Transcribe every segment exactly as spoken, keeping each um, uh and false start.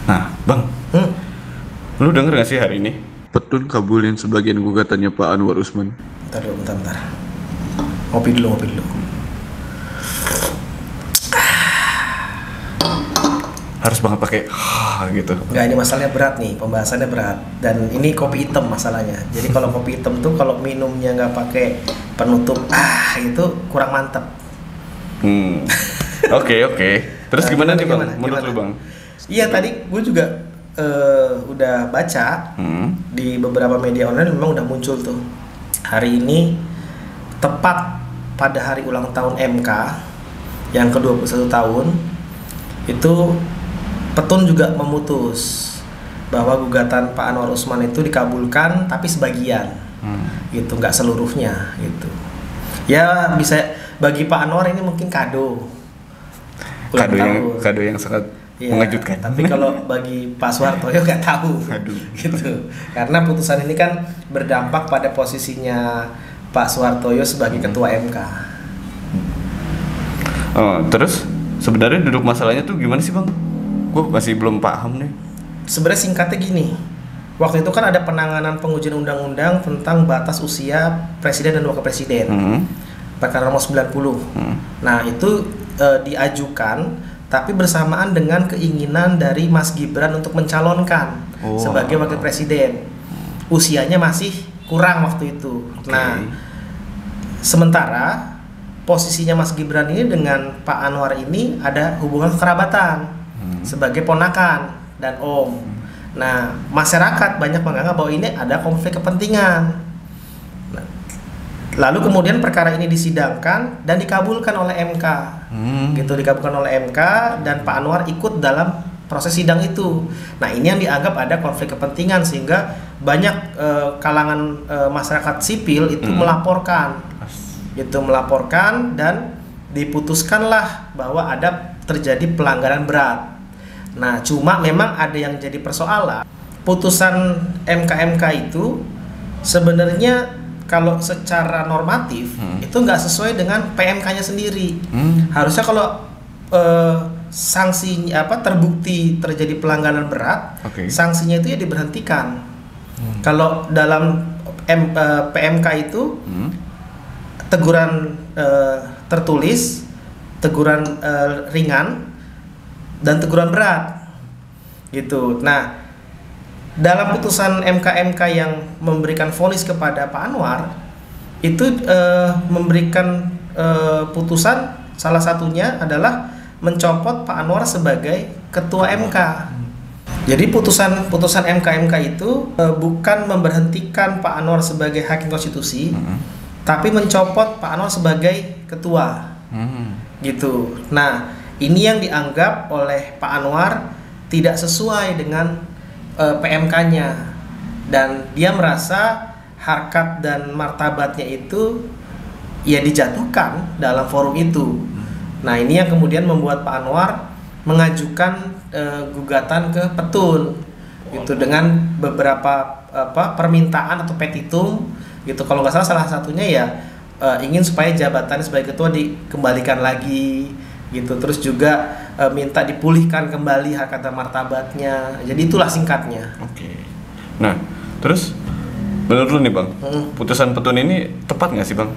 Nah, Bang, Hmm. lu denger gak sih hari ini? Petun kabulin sebagian gugatannya Pak Anwar Usman. Bentar dulu, bentar, bentar. Ngopi dulu, ngopi dulu. Harus banget pakai gitu. Enggak, ini masalahnya berat nih, pembahasannya berat. Dan ini kopi hitam masalahnya. Jadi kalau kopi hitam tuh kalau minumnya nggak pakai penutup ah itu kurang mantep. Hmm. Oke, oke. Terus Nah, gimana, gimana, nih, Bang? gimana, Menurut gimana? lu, Bang? Iya, tadi gue juga eh, udah baca Hmm. di beberapa media online memang udah muncul tuh. Hari ini tepat pada hari ulang tahun M K yang ke dua puluh satu tahun itu Petun juga memutus bahwa gugatan Pak Anwar Usman itu dikabulkan tapi sebagian, Hmm. gitu, nggak seluruhnya gitu. Ya bisa bagi Pak Anwar ini mungkin kado. ulang Kado yang tahun. kado yang sangat Iya, mengejutkan. tapi kalau bagi Pak Suhartoyo nggak tahu. Aduh. Gitu. Karena putusan ini kan berdampak pada posisinya Pak Suhartoyo sebagai ketua M K. Oh, terus sebenarnya duduk masalahnya tuh gimana sih, Bang? Gue masih belum paham nih. Sebenarnya singkatnya gini. Waktu itu kan ada penanganan pengujian undang-undang tentang batas usia presiden dan wakil presiden. Hmm. Perkara nomor sembilan puluh. Hmm. Nah, itu eh, diajukan tapi bersamaan dengan keinginan dari Mas Gibran untuk mencalonkan Oh. sebagai wakil presiden. Usianya masih kurang waktu itu. Oke. Nah, sementara posisinya Mas Gibran ini dengan Pak Anwar ini ada hubungan kekerabatan Hmm. sebagai ponakan dan om. Nah, masyarakat banyak menganggap bahwa ini ada konflik kepentingan. Nah, lalu kemudian perkara ini disidangkan dan dikabulkan oleh M K. Hmm. Gitu, dikabulkan oleh M K dan Pak Anwar ikut dalam proses sidang itu. Nah, ini yang dianggap ada konflik kepentingan sehingga banyak eh, kalangan eh, masyarakat sipil itu Hmm. melaporkan. Itu melaporkan dan diputuskanlah bahwa ada terjadi pelanggaran berat. Nah, cuma memang ada yang jadi persoalan. Putusan M K M K itu sebenarnya kalau secara normatif Hmm. itu nggak sesuai dengan P M K-nya sendiri. Hmm. Harusnya kalau eh, sanksi apa terbukti terjadi pelanggaran berat, Oke. sanksinya itu ya diberhentikan. Hmm. Kalau dalam M, eh, P M K itu Hmm. teguran eh, tertulis, teguran eh, ringan, dan teguran berat, gitu. Nah, dalam putusan M K M K yang memberikan vonis kepada Pak Anwar itu eh, memberikan eh, putusan salah satunya adalah mencopot Pak Anwar sebagai ketua M K. Jadi putusan putusan M K M K itu eh, bukan memberhentikan Pak Anwar sebagai hakim konstitusi, Hmm. tapi mencopot Pak Anwar sebagai ketua, Hmm. gitu. Nah, ini yang dianggap oleh Pak Anwar tidak sesuai dengan eh, P M K-nya dan dia merasa harkat dan martabatnya itu ya dijatuhkan dalam forum itu. Nah, ini yang kemudian membuat Pak Anwar mengajukan eh, gugatan ke Petun gitu dengan beberapa apa permintaan atau petitum gitu. Kalau nggak salah salah satunya ya eh, ingin supaya jabatannya sebagai ketua dikembalikan lagi gitu, terus juga e, minta dipulihkan kembali harkat dan martabatnya. Jadi itulah singkatnya. Oke. Nah, terus menurut lu nih, Bang, Hmm. putusan Petun ini tepat nggak sih, Bang?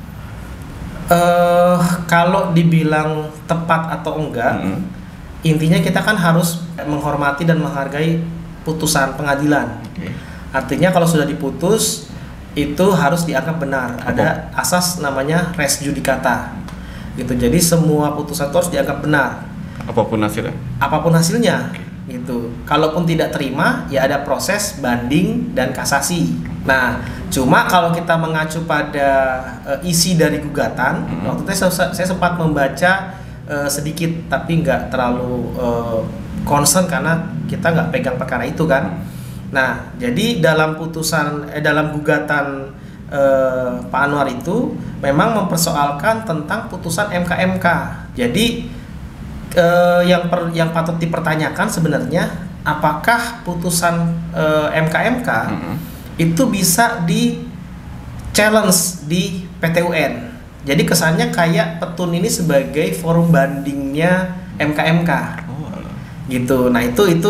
Eh, kalau dibilang tepat atau enggak, Hmm. intinya kita kan harus menghormati dan menghargai putusan pengadilan. Oke. Artinya kalau sudah diputus itu harus dianggap benar. Ada asas namanya res judicata. Gitu. Jadi semua putusan itu harus dianggap benar. Apapun hasilnya. Apapun hasilnya, gitu. Kalaupun tidak terima, ya ada proses banding dan kasasi. Nah, cuma kalau kita mengacu pada e, isi dari gugatan, Hmm. waktu itu saya, saya sempat membaca e, sedikit, tapi nggak terlalu e, concern karena kita nggak pegang perkara itu kan. Nah, jadi dalam putusan, eh, dalam gugatan eh, Pak Anwar itu memang mempersoalkan tentang putusan M K M K. Jadi eh, yang per, yang patut dipertanyakan sebenarnya apakah putusan eh, M K M K Hmm. itu bisa di challenge di P T U N. Jadi kesannya kayak Petun ini sebagai forum bandingnya M K M K. Oh, alah. Gitu. Nah, itu itu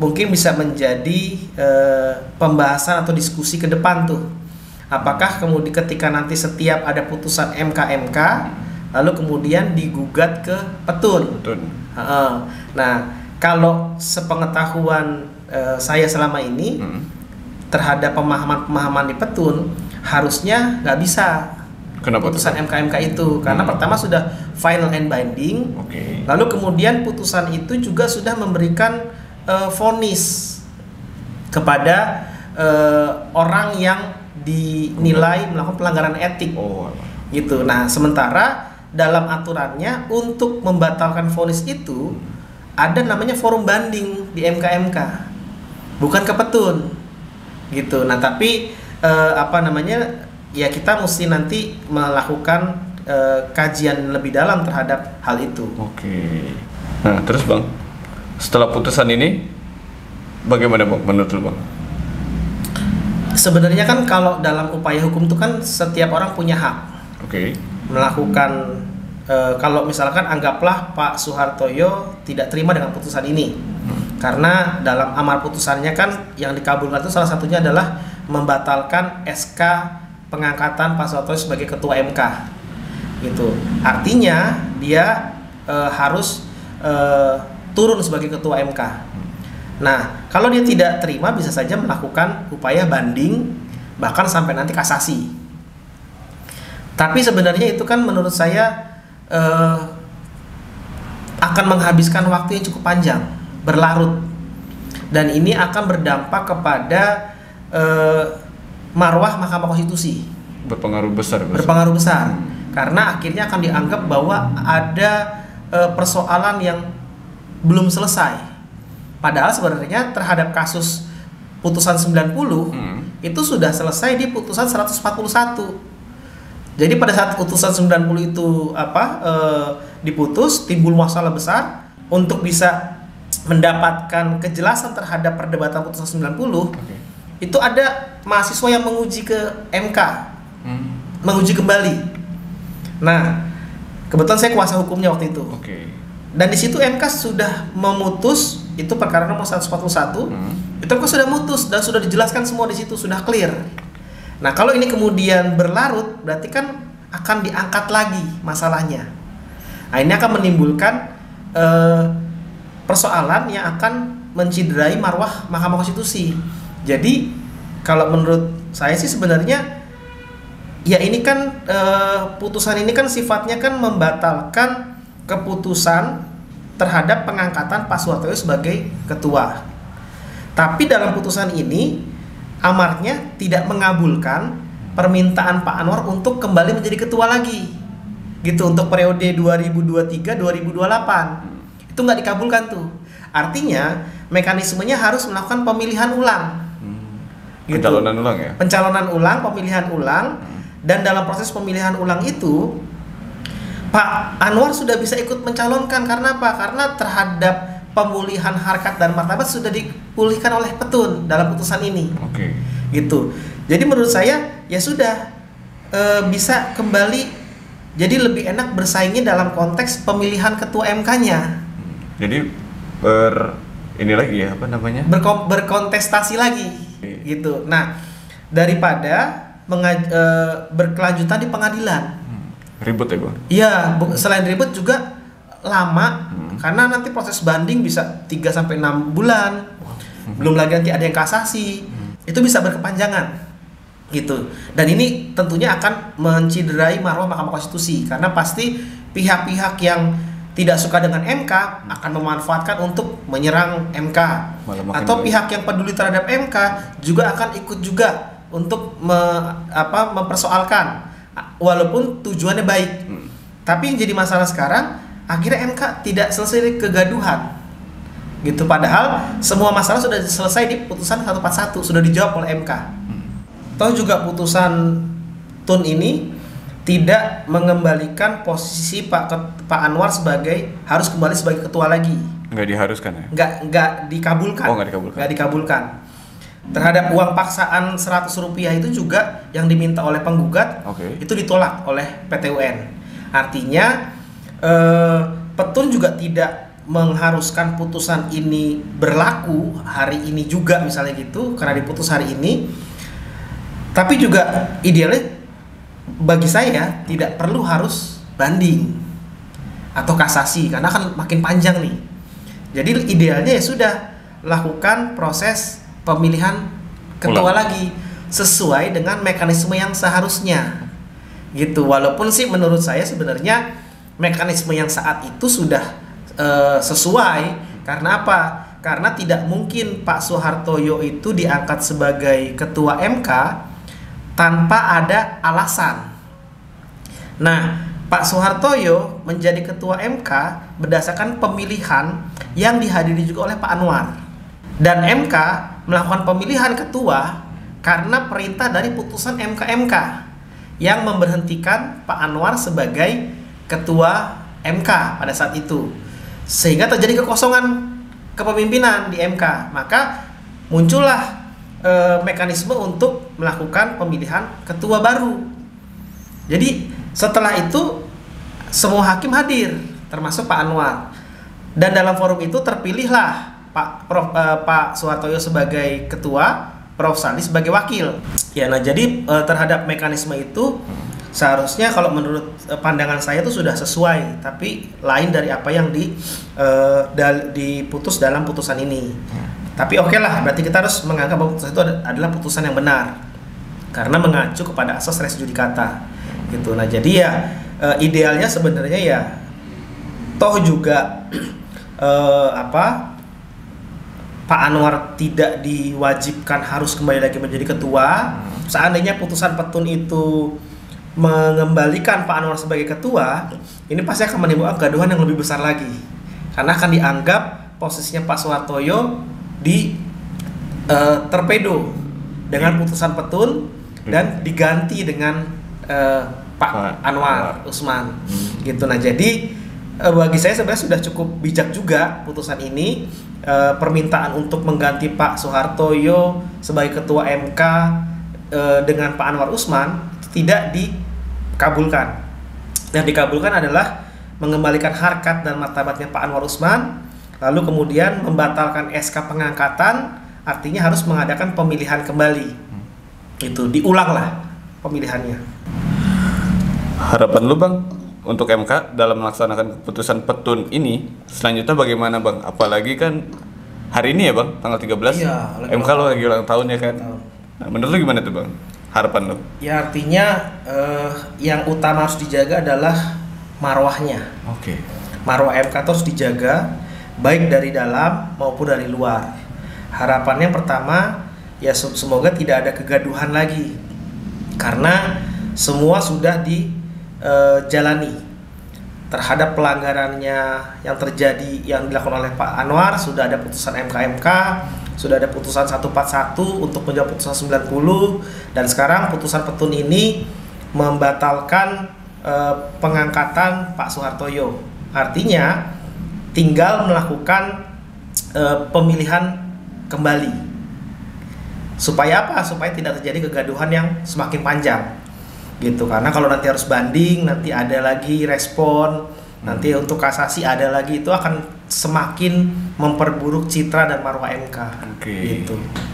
mungkin bisa menjadi eh, pembahasan atau diskusi ke depan tuh. Apakah kemudian ketika nanti setiap ada putusan M K M K lalu kemudian digugat ke petun. Petun. Heeh. Nah, kalau sepengetahuan eh, saya selama ini Hmm. terhadap pemahaman-pemahaman di petun harusnya nggak bisa Kenapa tuh? putusan M K M K itu, karena Hmm. pertama sudah final and binding. Oke. Lalu kemudian putusan itu juga sudah memberikan eh, vonis kepada eh, orang yang dinilai melakukan pelanggaran etik. Oh, alah. Gitu. Nah, sementara dalam aturannya untuk membatalkan vonis itu ada namanya forum banding di M K M K, bukan ke petun. Gitu. Nah, tapi eh, apa namanya? Ya kita mesti nanti melakukan eh, kajian lebih dalam terhadap hal itu. Oke. Nah, terus Bang, setelah putusan ini bagaimana Bang menurut lu Bang? Sebenarnya kan kalau dalam upaya hukum itu kan setiap orang punya hak Oke. melakukan eh, kalau misalkan anggaplah Pak Soehartoyo tidak terima dengan putusan ini. Karena dalam amar putusannya kan yang dikabulkan itu salah satunya adalah membatalkan S K pengangkatan Pak Soehartoyo sebagai ketua M K. Gitu. Artinya dia eh, harus eh, turun sebagai ketua M K. Nah, kalau dia tidak terima bisa saja melakukan upaya banding bahkan sampai nanti kasasi. Tapi sebenarnya itu kan menurut saya eh, akan menghabiskan waktu yang cukup panjang, berlarut. Dan ini akan berdampak kepada eh, marwah Mahkamah Konstitusi. Berpengaruh besar. Bang. Berpengaruh besar. Karena akhirnya akan dianggap bahwa ada eh, persoalan yang belum selesai. Padahal sebenarnya terhadap kasus putusan sembilan puluh Hmm. itu sudah selesai di putusan seratus empat puluh satu. Jadi pada saat putusan sembilan puluh itu apa e, diputus, timbul masalah besar untuk bisa mendapatkan kejelasan terhadap perdebatan putusan sembilan puluh. Oke. Itu ada mahasiswa yang menguji ke M K, Hmm. menguji kembali. Nah, kebetulan saya kuasa hukumnya waktu itu. Oke. Dan di situ M K sudah memutus itu perkara nomor seratus empat puluh satu. Hmm. Itu M K sudah mutus dan sudah dijelaskan semua di situ, sudah clear. Nah, kalau ini kemudian berlarut berarti kan akan diangkat lagi masalahnya. Nah, ini akan menimbulkan eh, persoalan yang akan menciderai marwah Mahkamah Konstitusi. Jadi, kalau menurut saya sih sebenarnya ya ini kan eh, putusan ini kan sifatnya kan membatalkan keputusan terhadap pengangkatan Pak Soehartoyo sebagai ketua. Tapi dalam putusan ini amarnya tidak mengabulkan permintaan Pak Anwar untuk kembali menjadi ketua lagi. Gitu untuk periode dua ribu dua puluh tiga sampai dua ribu dua puluh delapan. Itu nggak dikabulkan tuh. Artinya mekanismenya harus melakukan pemilihan ulang. Hmm. Gitu. Pencalonan ulang ya? Pencalonan ulang, pemilihan ulang. Dan dalam proses pemilihan ulang itu Pak Anwar sudah bisa ikut mencalonkan. Karena apa? Karena terhadap pemulihan harkat dan martabat sudah dipulihkan oleh petun dalam putusan ini. Oke. Gitu. Jadi menurut saya ya sudah e, bisa kembali jadi lebih enak bersaingnya dalam konteks pemilihan ketua M K-nya. Jadi ber ini lagi ya apa namanya? Berkom, berkontestasi lagi. Iya. Gitu. Nah, daripada mengaj- e, berkelanjutan di pengadilan. Hmm. Ribut ya Bang? Iya, bu- selain ribet juga lama Hmm. karena nanti proses banding bisa tiga sampai enam bulan. Belum lagi nanti ada yang kasasi. Itu bisa berkepanjangan. Gitu. Dan ini tentunya akan menciderai marwah Mahkamah Konstitusi karena pasti pihak-pihak yang tidak suka dengan M K akan memanfaatkan untuk menyerang M K. Malah makin Atau baik. pihak yang peduli terhadap M K juga akan ikut juga untuk me- apa mempersoalkan walaupun tujuannya baik. Hmm. Tapi yang jadi masalah sekarang akhirnya M K tidak selesai kegaduhan. Gitu, padahal semua masalah sudah selesai di putusan seratus empat puluh satu, sudah dijawab oleh M K. Hmm. Toh juga putusan Tun ini tidak mengembalikan posisi Pak Ket- Pak Anwar sebagai harus kembali sebagai ketua lagi. Nggak diharuskan ya? Nggak nggak dikabulkan. Oh, nggak dikabulkan. Nggak dikabulkan. Terhadap uang paksaan seratus rupiah itu juga yang diminta oleh penggugat Oke. itu ditolak oleh P T U N. Artinya eh, petun juga tidak mengharuskan putusan ini berlaku hari ini juga misalnya gitu karena diputus hari ini. Tapi juga idealnya bagi saya tidak perlu harus banding atau kasasi karena kan makin panjang nih. Jadi idealnya ya sudah lakukan proses pemilihan ketua Ulang. lagi sesuai dengan mekanisme yang seharusnya gitu. Walaupun sih menurut saya sebenarnya mekanisme yang saat itu sudah uh, sesuai. Karena apa? Karena tidak mungkin Pak Soehartoyo itu diangkat sebagai ketua M K tanpa ada alasan. Nah, Pak Soehartoyo menjadi ketua M K berdasarkan pemilihan yang dihadiri juga oleh Pak Anwar. Dan M K melakukan pemilihan ketua karena perintah dari putusan M K M K yang memberhentikan Pak Anwar sebagai ketua M K pada saat itu. Sehingga terjadi kekosongan kepemimpinan di M K. Maka muncullah e, mekanisme untuk melakukan pemilihan ketua baru. Jadi setelah itu semua hakim hadir, termasuk Pak Anwar. Dan dalam forum itu terpilihlah Pak Prof, eh, Pak Soehartoyo sebagai ketua, Prof Sandi sebagai wakil. Ya, nah jadi eh, terhadap mekanisme itu seharusnya kalau menurut eh, pandangan saya itu sudah sesuai, tapi lain dari apa yang di eh, dal, diputus dalam putusan ini. Tapi oke okay lah, berarti kita harus menganggap bahwa putusan itu adalah putusan yang benar karena mengacu kepada asas res judicata. Gitu. Nah, jadi ya eh, idealnya sebenarnya ya toh juga eh, apa Pak Anwar tidak diwajibkan harus kembali lagi menjadi ketua. Seandainya putusan petun itu mengembalikan Pak Anwar sebagai ketua, ini pasti akan menimbulkan kegaduhan yang lebih besar lagi. Karena akan dianggap posisinya Pak Soehartoyo di uh, torpedo dengan putusan petun dan diganti dengan uh, Pak Anwar Usman. Gitu. Nah, jadi uh, bagi saya sebenarnya sudah cukup bijak juga putusan ini. E, permintaan untuk mengganti Pak Soehartoyo sebagai ketua M K e, dengan Pak Anwar Usman tidak dikabulkan. Yang dikabulkan adalah mengembalikan harkat dan martabatnya Pak Anwar Usman, lalu kemudian membatalkan S K pengangkatan, artinya harus mengadakan pemilihan kembali. Itu diulanglah pemilihannya. Harapan lu Bang untuk M K dalam melaksanakan keputusan petun ini selanjutnya bagaimana Bang? Apalagi kan hari ini ya Bang, tanggal tiga belas Iya, M K lo lagi ulang tahun ya kan? Tahun. Nah, menurut lu gimana tuh Bang? Harapan lu? Ya artinya eh, yang utama harus dijaga adalah marwahnya. Oke. Okay. Marwah M K harus dijaga baik dari dalam maupun dari luar. Harapannya pertama ya semoga tidak ada kegaduhan lagi karena semua sudah di Uh, jalani terhadap pelanggarannya yang terjadi yang dilakukan oleh Pak Anwar. Sudah ada putusan M K M K, sudah ada putusan seratus empat puluh satu untuk menjawab putusan sembilan puluh, dan sekarang putusan petun ini membatalkan uh, pengangkatan Pak Soehartoyo. Artinya tinggal melakukan uh, pemilihan kembali. Supaya apa? Supaya tidak terjadi kegaduhan yang semakin panjang. Gitu, karena kalau nanti harus banding, nanti ada lagi respon, hmm. nanti untuk kasasi ada lagi, itu akan semakin memperburuk citra dan marwah M K. Okay. Gitu.